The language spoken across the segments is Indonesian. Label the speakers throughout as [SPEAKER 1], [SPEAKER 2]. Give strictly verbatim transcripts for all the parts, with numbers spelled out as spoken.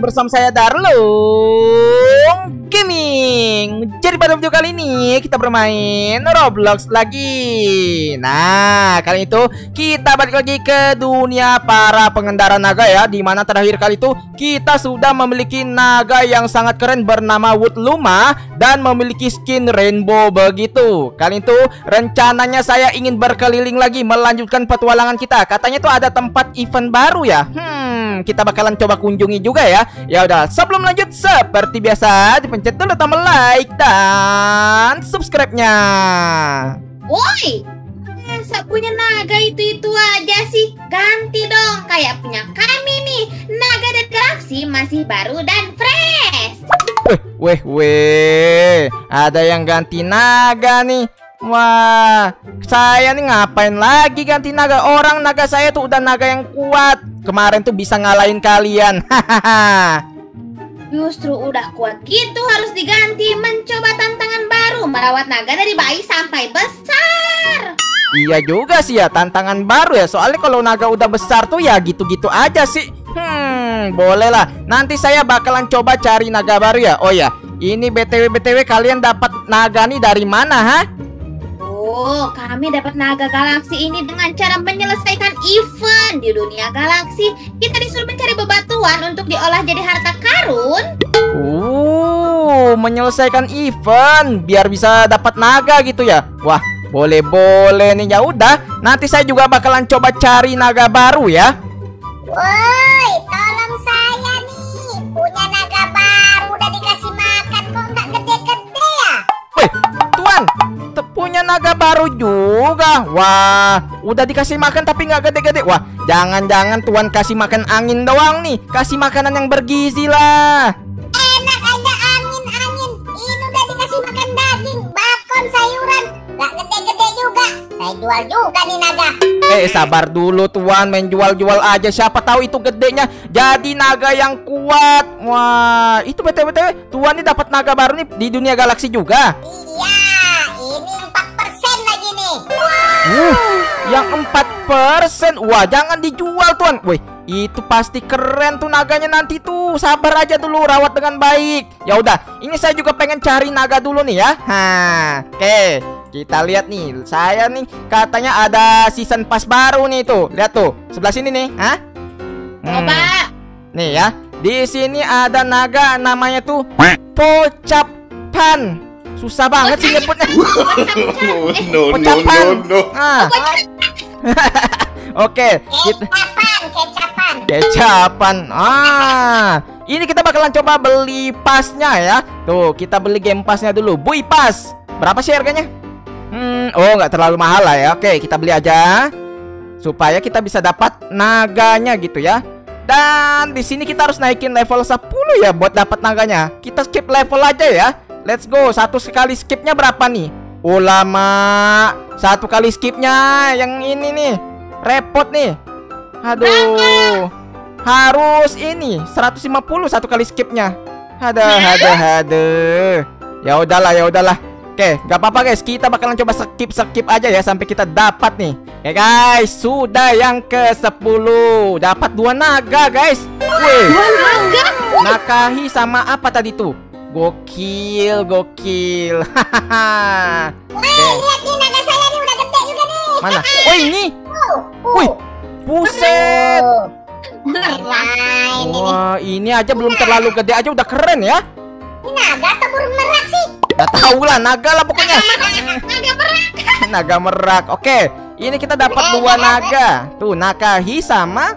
[SPEAKER 1] bersama saya Darlung Gaming. Jadi pada video kali ini kita bermain Roblox lagi. Nah, kali itu kita balik lagi ke dunia para pengendara naga ya. Dimana terakhir kali itu kita sudah memiliki naga yang sangat keren bernama Woodluma dan memiliki skin rainbow begitu. Kali itu rencananya saya ingin berkeliling lagi melanjutkan petualangan kita. Katanya tuh ada tempat event baru ya. Hmm, kita bakalan coba kunjungi juga ya. Ya udah, sebelum lanjut seperti biasa dipencet dulu tombol like dan subscribe-nya.
[SPEAKER 2] Woi, masa punya naga itu-itu aja sih? Ganti dong, kayak punya kami nih. Naga dan galaksi masih baru dan fresh.
[SPEAKER 1] Weh, weh, weh. Ada yang ganti naga nih. Wah, saya nih ngapain lagi ganti naga? Orang naga saya tuh udah naga yang kuat. Kemarin tuh bisa ngalahin kalian. Hahaha.
[SPEAKER 2] Justru udah kuat gitu harus diganti, mencoba tantangan baru, merawat naga dari bayi sampai besar.
[SPEAKER 1] Iya juga sih ya, tantangan baru ya. Soalnya kalau naga udah besar tuh ya gitu-gitu aja sih. Hmm, boleh lah. Nanti saya bakalan coba cari naga baru ya. Oh ya, ini B T W B T W kalian dapat naga nih dari mana, ha?
[SPEAKER 2] Oh, kami dapat naga galaksi ini dengan cara menyelesaikan event di dunia galaksi. Kita disuruh mencari bebatuan untuk diolah jadi harta karun.
[SPEAKER 1] Uh, menyelesaikan event biar bisa dapat naga gitu ya. Wah, boleh-boleh nih. Ya udah, nanti saya juga bakalan coba cari naga baru ya.
[SPEAKER 3] Woi, tolong saya nih. Punya naga baru udah dikasih makan kok nggak gede-gede ya?
[SPEAKER 1] Wih, Tuan, punya naga baru juga. Wah, udah dikasih makan tapi nggak gede-gede. Wah, jangan-jangan Tuan kasih makan angin doang nih. Kasih makanan yang bergizi lah.
[SPEAKER 3] Enak aja angin-angin. Ini udah dikasih makan daging, bakon, sayuran. Nggak gede-gede juga. Saya jual juga nih naga.
[SPEAKER 1] Eh, sabar dulu Tuan, main jual-jual aja. Siapa tahu itu gedenya jadi naga yang kuat. Wah, itu B T W B T W Tuan nih dapat naga baru nih di dunia galaksi juga.
[SPEAKER 3] Iya, ini empat persen lagi nih.
[SPEAKER 1] Uh, yang empat persen. Wah, jangan dijual Tuan. Wih, itu pasti keren tuh naganya nanti tuh. Sabar aja dulu, rawat dengan baik. Ya udah, ini saya juga pengen cari naga dulu nih ya. Hah, oke. Kita lihat nih. Saya nih katanya ada season pass baru nih tuh. Lihat tuh, sebelah sini nih. Hah? Hmm.
[SPEAKER 2] Coba.
[SPEAKER 1] Nih ya. Di sini ada naga namanya tuh Pocapan. Susah banget sih nyebutnya.
[SPEAKER 4] No, no,
[SPEAKER 1] Pocapan.
[SPEAKER 4] no, no.
[SPEAKER 1] Ah. Oke, kita
[SPEAKER 3] Kecapan, kecapan.
[SPEAKER 1] kecapan. Ah, ini kita bakalan coba beli pasnya ya. Tuh, kita beli game passnya dulu. Bui Pass. Berapa sih harganya? Hmm, oh nggak terlalu mahal lah ya. Oke, kita beli aja supaya kita bisa dapat naganya gitu ya. Dan di sini kita harus naikin level sepuluh ya buat dapat naganya. Kita skip level aja ya. Let's go. Satu sekali skipnya berapa nih? Oh lama. Satu kali skipnya yang ini nih. Repot nih. Aduh. Harus ini seratus lima puluh satu kali skipnya. Aduh, aduh, aduh. Ya udahlah, ya udahlah. Oke, gak apa-apa guys. Kita bakalan coba skip-skip aja ya sampai kita dapat nih. Oke guys, sudah yang ke sepuluh. Dapat dua naga guys. Wih.
[SPEAKER 2] Dua naga.
[SPEAKER 1] Nakahi sama apa tadi tuh? Gokil, gokil. Hahaha.
[SPEAKER 3] Wih, lihat nih naga saya nih udah gede juga nih.
[SPEAKER 1] Mana? Oh ini.
[SPEAKER 3] Uh,
[SPEAKER 1] Wih, buset.
[SPEAKER 3] Nah, ini nih.
[SPEAKER 1] Wah, ini aja belum terlalu gede aja udah keren ya.
[SPEAKER 3] Ini naga atau burung merak sih?
[SPEAKER 1] Gak tahu lah, naga lah pokoknya.
[SPEAKER 2] Naga berat.
[SPEAKER 1] Naga merak. Oke, ini kita dapat dua naga. Tuh, Nakahi sama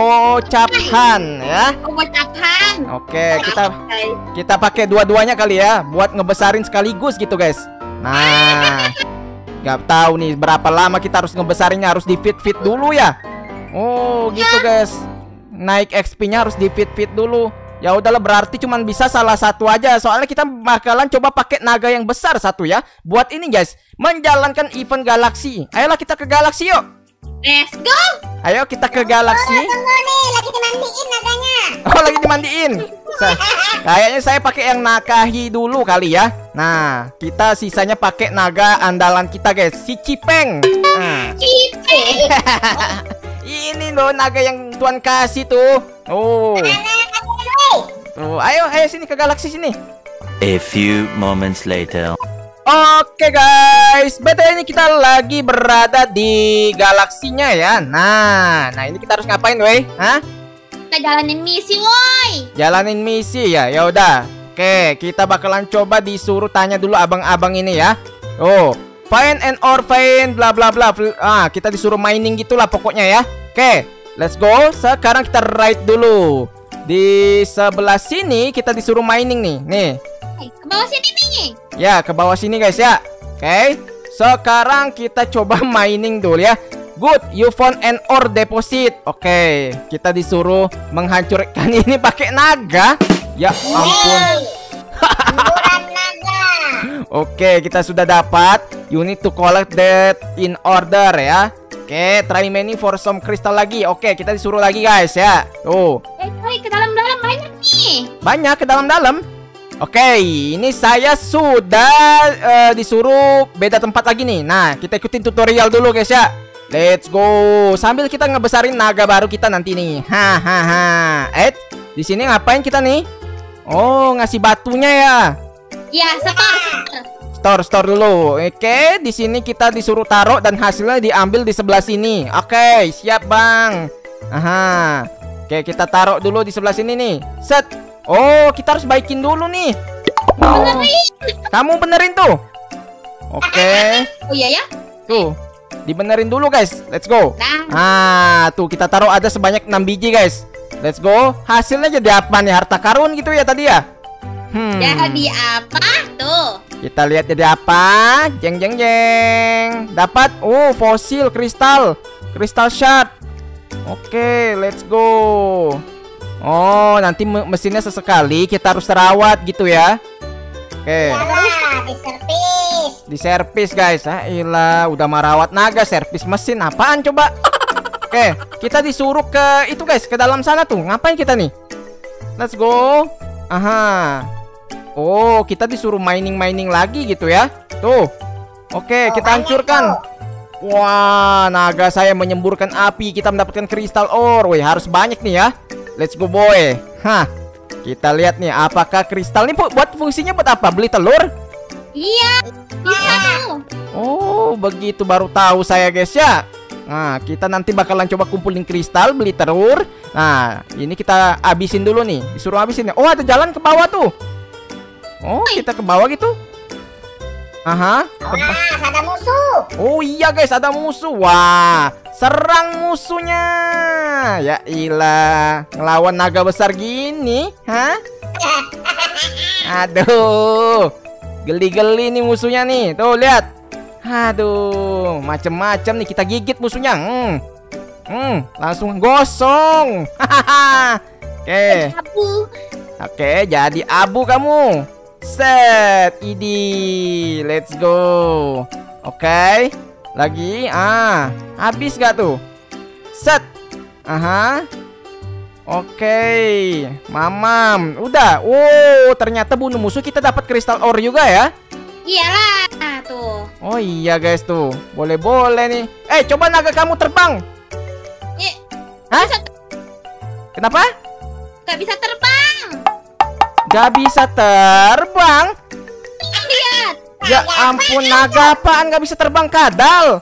[SPEAKER 1] Pocapan ya.
[SPEAKER 2] Pocapan.
[SPEAKER 1] Oke, kita kita pakai dua-duanya kali ya buat ngebesarin sekaligus gitu, guys. Nah, nggak tahu nih berapa lama kita harus ngebesarinnya, harus di fit-fit dulu ya. Oh, gitu, guys. Naik X P-nya harus di fit-fit dulu. Ya udahlah, berarti cuman bisa salah satu aja. Soalnya kita bakalan coba pakai naga yang besar satu ya. Buat ini guys, menjalankan event galaksi. Ayolah kita ke galaksi yuk.
[SPEAKER 2] Let's go.
[SPEAKER 1] Ayo kita ke galaksi.
[SPEAKER 3] Oh, tunggu nih, lagi dimandiin naganya.
[SPEAKER 1] Oh, lagi dimandiin. Sa- Kayaknya saya pakai yang Nakahi dulu kali ya. Nah, kita sisanya pakai naga andalan kita guys, si Cipeng. Nah.
[SPEAKER 2] Cipeng.
[SPEAKER 1] Ini loh naga yang Tuan kasih tuh. Oh. Tuh, ayo, ayo sini ke galaksi sini.
[SPEAKER 5] A few moments later.
[SPEAKER 1] Oke guys, betul ini kita lagi berada di galaksinya ya. Nah, nah ini kita harus ngapain, weh? Hah?
[SPEAKER 2] Kita jalanin misi, woi.
[SPEAKER 1] Jalanin misi ya. Ya udah. Oke, kita bakalan coba disuruh tanya dulu abang-abang ini ya. Oh, find and orphan bla bla bla. Ah, kita disuruh mining gitulah pokoknya ya. Oke, let's go. Sekarang kita ride dulu. Di sebelah sini kita disuruh mining nih. Nih.
[SPEAKER 2] Ke bawah sini nih.
[SPEAKER 1] Ya, ke bawah sini guys ya. Oke. Sekarang kita coba mining dulu ya. Good, you found an ore deposit. Oke, kita disuruh menghancurkan ini pakai naga. Ya ampun.
[SPEAKER 3] Semburan naga.
[SPEAKER 1] Oke, kita sudah dapat. You need to collect that in order ya. Oke, try mining for some crystal lagi. Oke, kita disuruh lagi guys ya. Tuh.
[SPEAKER 2] Eh, woi, ke dalam-dalam banyak nih.
[SPEAKER 1] Banyak ke dalam-dalam. Oke, ini saya sudah uh, disuruh beda tempat lagi nih. Nah, kita ikutin tutorial dulu guys ya. Let's go. Sambil kita ngebesarin naga baru kita nanti nih. Hahaha. Eh, di sini ngapain kita nih? Oh, ngasih batunya ya.
[SPEAKER 2] Ya, setor, setor.
[SPEAKER 1] Store, store dulu. Oke, di sini kita disuruh taruh dan hasilnya diambil di sebelah sini. Oke, siap bang. Aha. Oke, kita taruh dulu di sebelah sini nih. Set. Oh, kita harus baikin dulu nih. Oh,
[SPEAKER 2] Benerin.
[SPEAKER 1] kamu benerin tuh. Oke.
[SPEAKER 2] Oh iya ya.
[SPEAKER 1] Tuh, dibenerin dulu guys. Let's go.
[SPEAKER 2] Nah,
[SPEAKER 1] Ah, tuh kita taruh ada sebanyak enam biji guys. Let's go. Hasilnya jadi apa nih? Harta karun gitu ya tadi ya? Hmm.
[SPEAKER 2] jadi apa tuh?
[SPEAKER 1] Kita lihat jadi apa. Jeng jeng jeng. Dapat oh fosil kristal. Kristal shard. Oke, let's go. Oh, nanti me mesinnya sesekali kita harus terawat gitu ya. Oke.
[SPEAKER 3] Yalah, di servis.
[SPEAKER 1] Di servis guys. Ah, ilah, udah merawat naga, servis mesin apaan coba? Oke, kita disuruh ke itu guys, ke dalam sana tuh. Ngapain kita nih? Let's go. Aha. Oh, kita disuruh mining-mining lagi gitu ya. Tuh. Oke,
[SPEAKER 3] Oh,
[SPEAKER 1] kita
[SPEAKER 3] banyak
[SPEAKER 1] hancurkan.
[SPEAKER 3] tuh.
[SPEAKER 1] Wah, naga saya menyemburkan api. Kita mendapatkan kristal ore. Wih, harus banyak nih ya. Let's go boy. Hah. Kita lihat nih apakah kristal ini buat fungsinya buat apa? Beli telur?
[SPEAKER 2] Iya, bisa tuh.
[SPEAKER 1] Oh, begitu baru tahu saya guys ya. Nah, kita nanti bakalan coba kumpulin kristal, beli telur. Nah, ini kita habisin dulu nih. Disuruh habisin. Oh, ada jalan ke bawah tuh. Oh, kita ke bawah gitu. Aha.
[SPEAKER 3] Awas, ada musuh.
[SPEAKER 1] Oh iya guys, ada musuh. Wah, serang musuhnya. Ya ilah, ngelawan naga besar gini, hah? Aduh, geli-geli nih musuhnya nih. Tuh lihat. Aduh, macem-macem nih kita gigit musuhnya. Hmm, hmm langsung gosong. Hahaha. Oke,
[SPEAKER 2] Abu.
[SPEAKER 1] oke, jadi abu kamu. Set, idi, let's go. Oke, lagi, ah, habis gak tuh? Set, aha, oke, mamam, udah. Oh, ternyata bunuh musuh kita dapat kristal ore juga ya?
[SPEAKER 2] Iyalah tuh.
[SPEAKER 1] Oh iya guys tuh, boleh-boleh nih. Eh, coba naga kamu terbang.
[SPEAKER 2] Eh,
[SPEAKER 1] Hah?
[SPEAKER 2] bisa
[SPEAKER 1] Kenapa?
[SPEAKER 2] gak bisa terbang.
[SPEAKER 1] Gak bisa terbang?
[SPEAKER 2] Lihat.
[SPEAKER 1] Ya ampun, naga apaan gak bisa terbang? Kadal.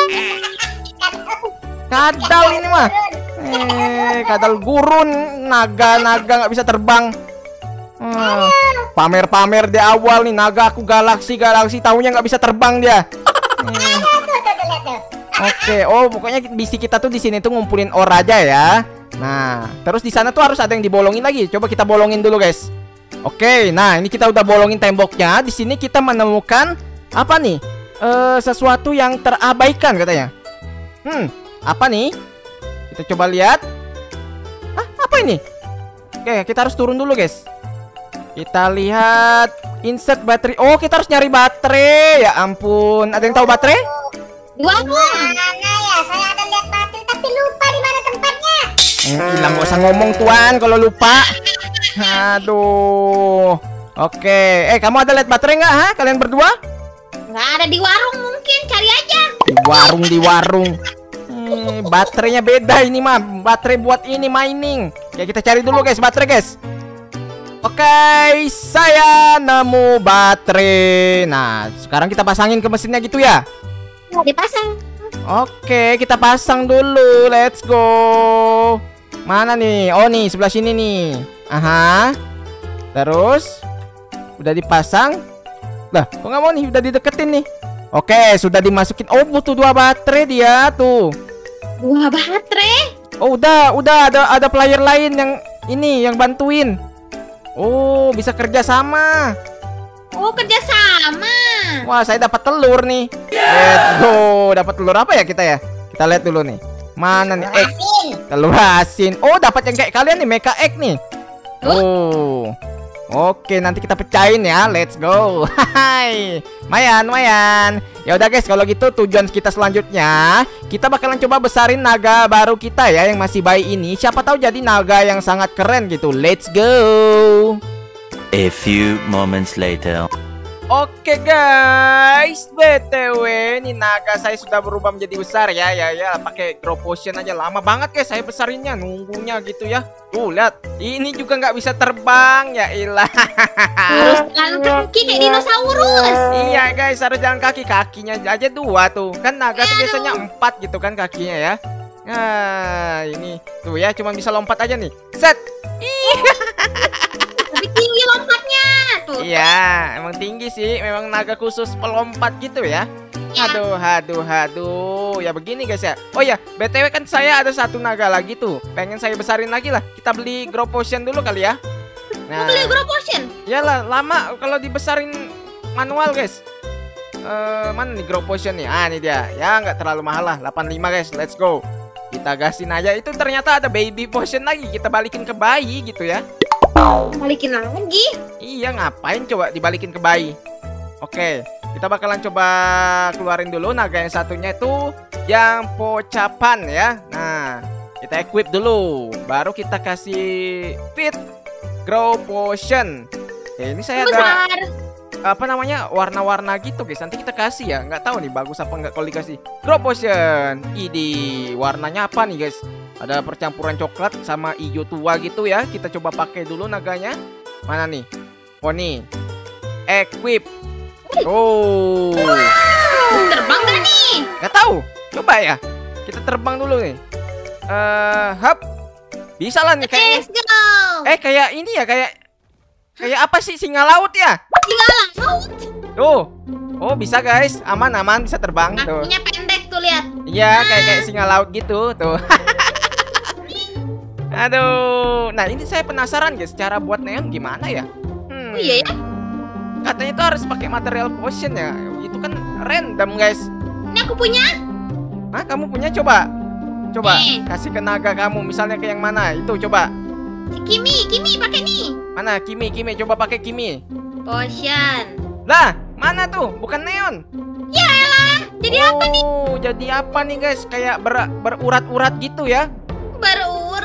[SPEAKER 1] Kadal ini mah. Eh, kadal gurun. Naga-naga gak bisa terbang. Hmm, pamer-pamer di awal nih, naga aku galaksi galaksi, taunya nggak bisa terbang dia. Hmm.
[SPEAKER 3] Tuh, tuh, tuh, lihat tuh.
[SPEAKER 1] Oke, oh pokoknya misi kita tuh di sini tuh ngumpulin ore aja ya. Nah, terus di sana tuh harus ada yang dibolongin lagi. Coba kita bolongin dulu guys. Oke, nah ini kita udah bolongin temboknya. Di sini kita menemukan apa nih? Eh, sesuatu yang terabaikan katanya. Hmm, apa nih? Kita coba lihat. Hah, apa ini? Oke, kita harus turun dulu guys. Kita lihat insert baterai. Oh, kita harus nyari baterai. Ya ampun, ada yang tahu baterai?
[SPEAKER 2] Di warung.
[SPEAKER 3] Mana ya? Saya ada lihat baterai tapi lupa di mana tempatnya.
[SPEAKER 1] Hmm, hilang, gak usah ngomong tuan kalau lupa. Aduh. Oke, eh kamu ada lihat baterai nggak? Hah, kalian berdua?
[SPEAKER 2] Nggak ada di warung, mungkin cari aja.
[SPEAKER 1] Di warung, di warung. Hmm, baterainya beda ini mah. Baterai buat ini mining. Ya kita cari dulu guys, baterai guys. Oke, saya nemu baterai. Nah, sekarang kita pasangin ke mesinnya gitu ya.
[SPEAKER 2] Nah, dipasang.
[SPEAKER 1] Oke, kita pasang dulu. Let's go. Mana nih? Oh nih, sebelah sini nih. Aha. Terus udah dipasang. Lah, kok nggak mau nih? Udah dideketin nih. Oke, sudah dimasukin. Oh, butuh dua baterai dia tuh.
[SPEAKER 2] Dua baterai.
[SPEAKER 1] Oh, udah, udah ada ada player lain yang ini yang bantuin. Oh, bisa kerja sama.
[SPEAKER 2] Oh, kerja sama.
[SPEAKER 1] Wah, saya dapat telur nih. Let's go. Dapat telur apa ya kita ya? Kita lihat dulu nih. Mana nih? Egg. Telur asin. Oh, dapat yang kayak kalian nih, mecha egg nih. Oh. Oke, nanti kita pecahin ya. Let's go. Hai. Mayan, mayan. Ya udah guys, kalau gitu tujuan kita selanjutnya, kita bakalan coba besarin naga baru kita ya yang masih bayi ini. Siapa tahu jadi naga yang sangat keren gitu. Let's go.
[SPEAKER 5] A few moments later.
[SPEAKER 1] Oke guys, B T W ini naga saya sudah berubah menjadi besar ya. Ya ya, pakai grow potion aja lama banget guys saya besarinnya, nunggunya gitu ya. Tuh lihat, ini juga nggak bisa terbang ya ilah.
[SPEAKER 2] Harus jalan kaki kayak dinosaurus.
[SPEAKER 1] Iya guys, harus jalan kaki, kakinya aja dua tuh. Kan naga tuh biasanya empat gitu kan kakinya ya. Nah ini tuh ya, cuma bisa lompat aja nih. Set.
[SPEAKER 2] Tapi tinggi lompatnya tuh.
[SPEAKER 1] Iya, emang tinggi sih. Memang naga khusus pelompat gitu ya. Aduh, aduh, aduh. Ya begini guys ya. Oh ya, B T W kan saya ada satu naga lagi tuh. Pengen saya besarin lagi lah. Kita beli grow potion dulu kali ya.
[SPEAKER 2] Mau beli grow potion?
[SPEAKER 1] Iyalah, lama kalau dibesarin manual guys. Eh, mana nih grow potion nih? Ah, ini dia. Ya, nggak terlalu mahal lah. delapan puluh lima guys. Let's go. Kita gasin aja. Itu ternyata ada baby potion lagi. Kita balikin ke bayi gitu ya.
[SPEAKER 2] Balikin lagi?
[SPEAKER 1] Iya, ngapain coba dibalikin ke bayi? Oke, kita bakalan coba keluarin dulu naga yang satunya itu yang pocapan ya. Nah, kita equip dulu, baru kita kasih fit grow potion. Oke, ini saya ada
[SPEAKER 2] Besar.
[SPEAKER 1] apa namanya warna-warna gitu guys. Nanti kita kasih ya, nggak tahu nih bagus apa nggak kalau dikasih grow potion. Idi, warnanya apa nih guys? Ada percampuran coklat sama hijau tua gitu ya. Kita coba pakai dulu naganya. Mana nih? Oh nih, equip. Oh,
[SPEAKER 2] Terbang gak nih?
[SPEAKER 1] nggak tahu. Coba ya, kita terbang dulu nih. Eh, hap, bisa lah nih kayaknya.
[SPEAKER 2] Let's go.
[SPEAKER 1] Eh, kayak ini ya, kayak kayak apa sih, singa laut ya?
[SPEAKER 2] Singa laut.
[SPEAKER 1] Tuh, oh bisa guys, aman aman bisa terbang tuh.
[SPEAKER 2] Kakinya pendek tuh lihat.
[SPEAKER 1] Iya, kayak kayak singa laut gitu tuh. Aduh, nah ini saya penasaran guys, cara buat neon gimana ya? Hmm,
[SPEAKER 2] Oh iya ya.
[SPEAKER 1] katanya tuh harus pakai material potion ya. Itu kan random guys.
[SPEAKER 2] Ini aku punya.
[SPEAKER 1] Hah, kamu punya? Coba, coba
[SPEAKER 2] Nih.
[SPEAKER 1] kasih ke naga kamu. Misalnya ke yang mana? Itu coba.
[SPEAKER 2] Kimi, Kimi pakai nih.
[SPEAKER 1] Mana? Kimi, Kimi, coba pakai Kimi.
[SPEAKER 2] Potion.
[SPEAKER 1] Lah, mana tuh? Bukan neon.
[SPEAKER 2] Ya elah. Jadi
[SPEAKER 1] oh,
[SPEAKER 2] apa nih?
[SPEAKER 1] jadi apa nih guys? Kayak ber berurat-urat gitu ya.
[SPEAKER 2] Berurat.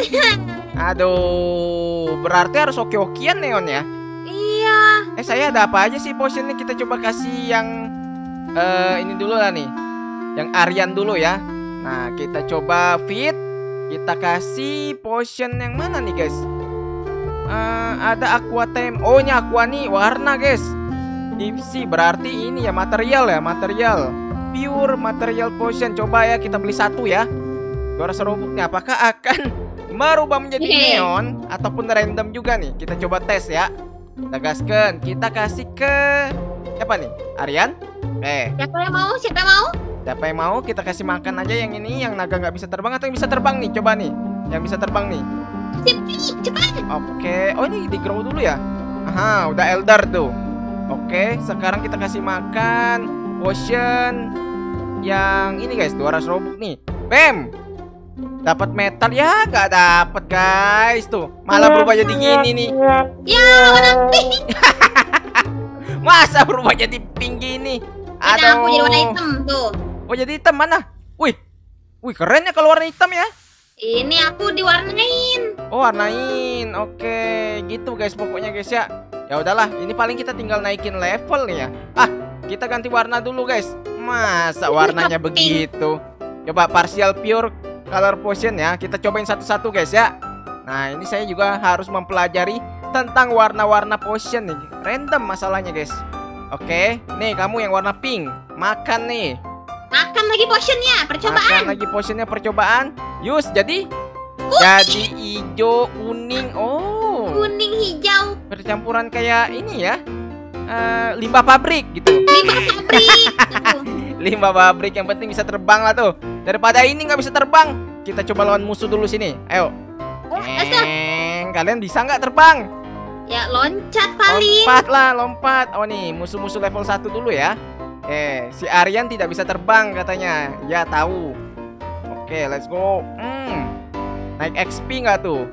[SPEAKER 1] Aduh, berarti harus oke-okean neon ya.
[SPEAKER 2] Iya.
[SPEAKER 1] Eh, saya ada apa aja sih potionnya? Kita coba kasih yang eh ini dulu lah nih. Yang Aryan dulu ya. Nah, kita coba fit. Kita kasih potion yang mana nih guys? Eh, ada aqua tem. Oh, ini aqua nih warna guys. Dipsi berarti ini ya material ya, material. Pure material potion. Coba ya kita beli satu ya. dua ratus roboknya apakah akan merubah menjadi
[SPEAKER 2] Hehe.
[SPEAKER 1] neon ataupun random juga nih? Kita coba tes ya. Kita gaskan, kita kasih ke siapa nih? Aryan? Eh,
[SPEAKER 2] Siapa yang mau? Siapa yang mau?
[SPEAKER 1] siapa yang mau? Kita kasih makan aja yang ini, yang naga nggak bisa terbang atau yang bisa terbang nih? Coba nih, yang bisa terbang nih.
[SPEAKER 2] Sip, sip, cepat.
[SPEAKER 1] Oke, oh ini di grow dulu ya? Aha, udah elder tuh. Oke, sekarang kita kasih makan potion yang ini guys, dua ratus robok nih. Bam! Dapat metal ya, nggak dapat guys tuh. Malah berubah jadi gini nih.
[SPEAKER 2] Ya, warna pink.
[SPEAKER 1] Masa berubah jadi pink gini?
[SPEAKER 2] Ada aku jadi warna hitam tuh.
[SPEAKER 1] Oh jadi hitam mana? Wih, wih keren ya kalau warna hitam ya.
[SPEAKER 2] Ini aku diwarnain.
[SPEAKER 1] Oh warnain, oke gitu guys pokoknya guys ya. Ya udahlah, ini paling kita tinggal naikin level nih ya. Ah, kita ganti warna dulu guys. Masa warnanya
[SPEAKER 2] Pink.
[SPEAKER 1] begitu? Coba partial pure color potion ya. Kita cobain satu-satu guys ya. Nah ini saya juga harus mempelajari tentang warna-warna potion nih. Random masalahnya guys. Oke, nih kamu yang warna pink. Makan nih.
[SPEAKER 2] Makan lagi potionnya, percobaan.
[SPEAKER 1] Makan lagi potionnya percobaan. Yus, jadi jadi hijau, kuning. Oh,
[SPEAKER 2] Kuning hijau.
[SPEAKER 1] bercampuran kayak ini ya. Eh, limbah pabrik gitu.
[SPEAKER 2] Limbah pabrik. Tuh.
[SPEAKER 1] Limbah pabrik, yang penting bisa terbang lah tuh. Daripada ini nggak bisa terbang, kita coba lawan musuh dulu sini. Ayo.
[SPEAKER 2] Let's go.
[SPEAKER 1] Eng, kalian bisa nggak terbang?
[SPEAKER 2] Ya loncat paling.
[SPEAKER 1] Lompat lah, lompat. Oh nih, musuh-musuh level satu dulu ya. Eh, si Aryan tidak bisa terbang katanya. Ya tahu. Oke, let's go. Hmm. Naik X P nggak tuh?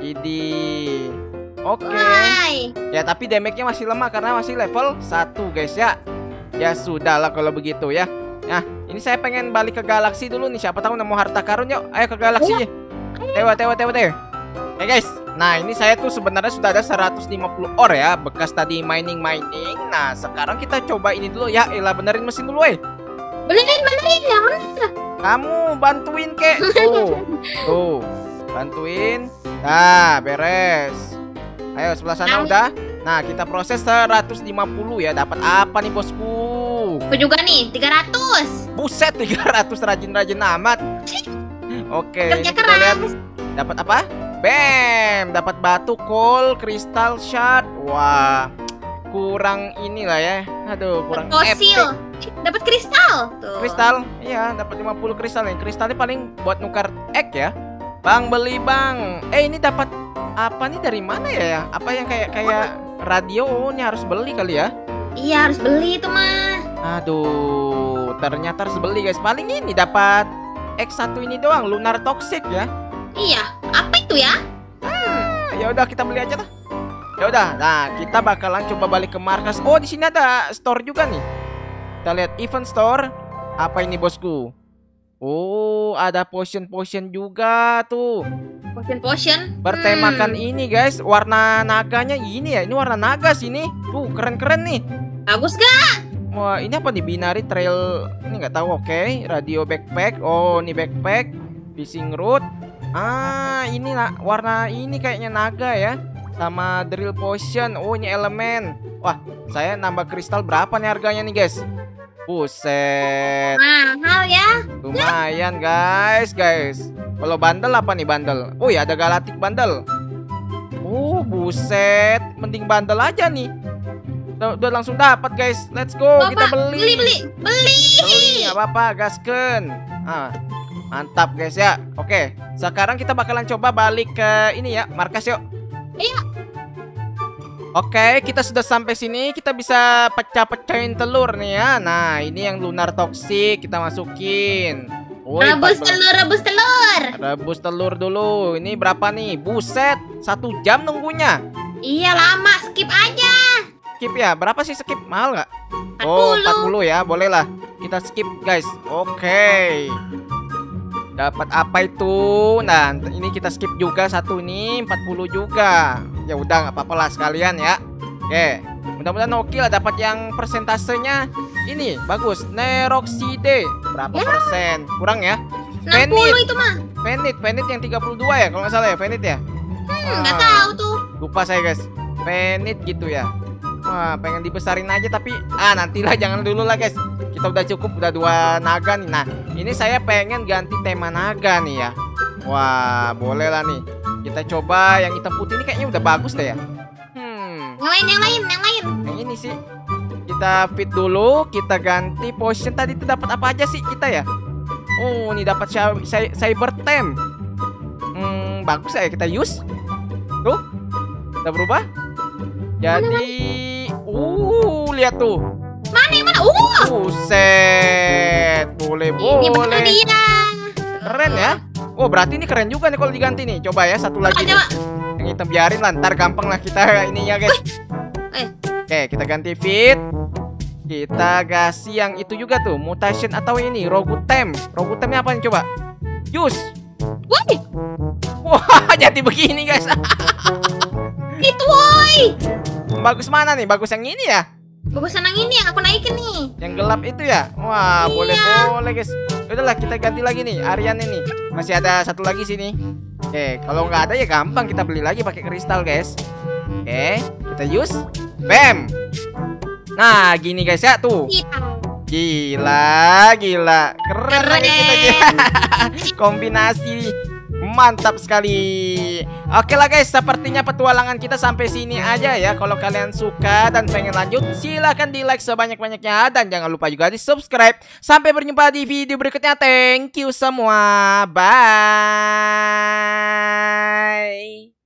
[SPEAKER 1] Idi. Oke.
[SPEAKER 2] Why?
[SPEAKER 1] Ya tapi damage-nya masih lemah karena masih level satu guys ya. Ya sudahlah kalau begitu ya. Nah, ini saya pengen balik ke galaksi dulu nih. Siapa tahu nemu harta karun, yuk. Ayo ke galaksi. Tewa, tewa, tewa, tewa. Eh guys, nah ini saya tuh sebenarnya sudah ada seratus lima puluh ore ya, bekas tadi mining-mining. Nah, sekarang kita coba ini dulu ya. Elah, benerin mesin dulu, eh.
[SPEAKER 2] Benerin, benerin ya, bener.
[SPEAKER 1] Kamu bantuin kek. Tuh. Tuh. Bantuin. Nah, beres. Ayo sebelah sana udah. Nah, kita proses seratus lima puluh ya. Dapat apa nih, bosku?
[SPEAKER 2] Aku juga nih, tiga ratus.
[SPEAKER 1] Buset, tiga ratus, rajin-rajin amat. Oke,
[SPEAKER 2] Kerja
[SPEAKER 1] ini kita lihat
[SPEAKER 2] keras.
[SPEAKER 1] dapat apa? Bam, dapat batu, coal, crystal shard. Wah, kurang inilah ya. Aduh, kurang
[SPEAKER 2] Fosil.
[SPEAKER 1] epic.
[SPEAKER 2] Dapat kristal. Tuh.
[SPEAKER 1] Kristal, iya, dapat lima puluh kristal nih. Kristalnya paling buat nukar egg ya. Bang, beli bang. Eh, ini dapat apa nih, dari mana ya? Apa yang kayak kayak radio? Oh, ini harus beli kali ya.
[SPEAKER 2] Iya, harus beli itu mah.
[SPEAKER 1] Aduh, ternyata harus beli guys. Paling ini dapat X satu ini doang, lunar toxic ya.
[SPEAKER 2] Iya, apa itu ya?
[SPEAKER 1] Ah, ya udah kita beli aja lah. Ya udah, nah kita bakalan coba balik ke markas. Oh, di sini ada store juga nih. Kita lihat event store. Apa ini bosku? Oh, ada potion-potion juga tuh.
[SPEAKER 2] Potion potion.
[SPEAKER 1] Bertemakan
[SPEAKER 2] Hmm,
[SPEAKER 1] ini guys, warna naganya ini ya. Ini warna naga sini. Tuh, keren-keren nih.
[SPEAKER 2] bagus gak?
[SPEAKER 1] Wah, ini apa nih? Binary Trail. Ini nggak tahu. Oke, radio backpack. Oh, ini backpack. Fishing route. Ah, ini lah warna ini kayaknya naga ya. Sama drill potion. Oh, ini elemen. Wah, saya nambah kristal berapa nih harganya nih guys? Buset.
[SPEAKER 2] Mahal ya.
[SPEAKER 1] Lumayan guys, guys. Kalau bandel apa nih bandel? Oh ya, ada galactic bandel. Oh, buset. Mending bandel aja nih. Udah, udah langsung dapat guys. Let's go,
[SPEAKER 2] Bapak,
[SPEAKER 1] kita beli.
[SPEAKER 2] beli, beli, beli.
[SPEAKER 1] Beli, nggak apa-apa, gasken. Ah, mantap guys ya. Oke, sekarang kita bakalan coba balik ke ini ya, markas yuk.
[SPEAKER 2] Iya.
[SPEAKER 1] Oke, kita sudah sampai sini. Kita bisa pecah-pecahin telur nih ya. Nah, ini yang lunar toxic kita masukin. Woi,
[SPEAKER 2] Rebus
[SPEAKER 1] empat belas.
[SPEAKER 2] telur, rebus telur.
[SPEAKER 1] Rebus telur dulu. Ini berapa nih? Buset, satu jam nunggunya.
[SPEAKER 2] Iya lama, skip aja.
[SPEAKER 1] Skip ya? Berapa sih skip? Mahal nggak?
[SPEAKER 2] empat puluh.
[SPEAKER 1] Oh, empat puluh ya. Boleh lah. Kita skip guys. Oke. Dapat apa itu? Nah, ini kita skip juga satu nih, empat puluh juga. Ya udah, nggak apa-apa lah sekalian ya. Oke. Mudah-mudahan oke lah, dapat yang persentasenya ini bagus. Neroxide berapa
[SPEAKER 2] Ya.
[SPEAKER 1] persen? Kurang ya?
[SPEAKER 2] enam puluh itu mah.
[SPEAKER 1] Venit, Venit yang tiga puluh dua ya kalau nggak salah ya, Venit ya.
[SPEAKER 2] Hmm, nggak
[SPEAKER 1] Ah,
[SPEAKER 2] tahu tuh.
[SPEAKER 1] lupa saya guys. Venit gitu ya. Wah, pengen dibesarin aja tapi ah nantilah, jangan dulu lah guys. Kita udah cukup, udah dua naga nih. Nah, ini saya pengen ganti tema naga nih ya. Wah, boleh lah nih. Kita coba yang hitam putih ini, kayaknya udah bagus deh ya. Hmm,
[SPEAKER 2] Yang lain, yang lain, yang lain.
[SPEAKER 1] yang ini sih. Kita fit dulu, kita ganti potion. Tadi itu dapat apa aja sih kita ya? Oh, ini dapat cy- cy- cyber tem. Hmm, bagus ya, kita use. Tuh, udah berubah. Jadi, uh, lihat tuh.
[SPEAKER 2] Mana yang mana? Uh,
[SPEAKER 1] Buset, boleh
[SPEAKER 2] ini betul
[SPEAKER 1] boleh.
[SPEAKER 2] dia.
[SPEAKER 1] Keren ya. Oh, berarti ini keren juga nih kalau diganti nih. Coba ya, satu lagi
[SPEAKER 2] Coba,
[SPEAKER 1] nih.
[SPEAKER 2] coba.
[SPEAKER 1] Yang hitam biarin lah, ntar gampang lah kita ininya guys.
[SPEAKER 2] Eh.
[SPEAKER 1] Oke, kita ganti fit. Kita kasih yang itu juga tuh, mutation atau ini Rogutem. Rogutemnya apa nih coba? Jus.
[SPEAKER 2] Woi,
[SPEAKER 1] Wah, jadi begini guys.
[SPEAKER 2] itu woi.
[SPEAKER 1] Bagus mana nih? Bagus yang ini ya?
[SPEAKER 2] Bagusan yang ini yang aku naikin nih.
[SPEAKER 1] Yang gelap itu ya? Wah,
[SPEAKER 2] Iya.
[SPEAKER 1] boleh boleh guys. Udahlah, kita ganti lagi nih Aryan ini. Masih ada satu lagi sini. Oke, kalau nggak ada ya gampang, kita beli lagi pakai kristal guys. Oke, kita use. Bam. Nah, gini guys ya, tuh. Gila, gila. Keren banget kita. Kombinasi mantap sekali. Oke lah guys, sepertinya petualangan kita sampai sini aja ya. Kalau kalian suka dan pengen lanjut, silahkan di like sebanyak-banyaknya. Dan jangan lupa juga di subscribe. Sampai berjumpa di video berikutnya. Thank you semua. Bye.